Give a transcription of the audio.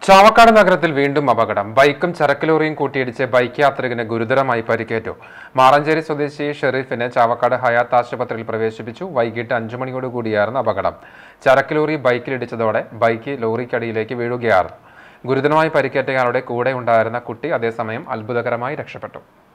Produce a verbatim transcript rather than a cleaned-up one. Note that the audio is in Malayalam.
ചാവക്കാട് നഗരത്തിൽ വീണ്ടും അപകടം. ബൈക്കും ചരക്ക് ലോറിയും കൂട്ടിയിടിച്ച് ബൈക്ക് യാത്രികന് ഗുരുതരമായി പരിക്കേറ്റു. മാറഞ്ചേരി സ്വദേശി ഷെരീഫിനെ ചാവക്കാട് ഹയാത്ത് ആശുപത്രിയിൽ പ്രവേശിപ്പിച്ചു. വൈകിട്ട് അഞ്ചു മണിയോടുകൂടിയായിരുന്നു അപകടം. ചരക്ക് ലോറി ബൈക്കിലിടിച്ചതോടെ ബൈക്ക് ലോറിക്കടിയിലേക്ക് വീഴുകയായിരുന്നു. ഗുരുതരമായി പരിക്കേറ്റയാളുടെ കൂടെ ഉണ്ടായിരുന്ന കുട്ടി അതേസമയം അത്ഭുതകരമായി രക്ഷപ്പെട്ടു.